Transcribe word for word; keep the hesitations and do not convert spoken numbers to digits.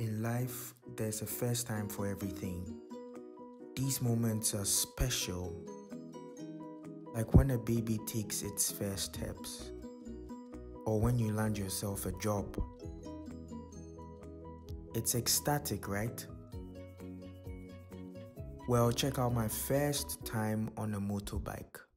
In life, there's a first time for everything. These moments are special, like when a baby takes its first steps, or when you land yourself a job. It's ecstatic, right? Well, check out my first time on a motorbike.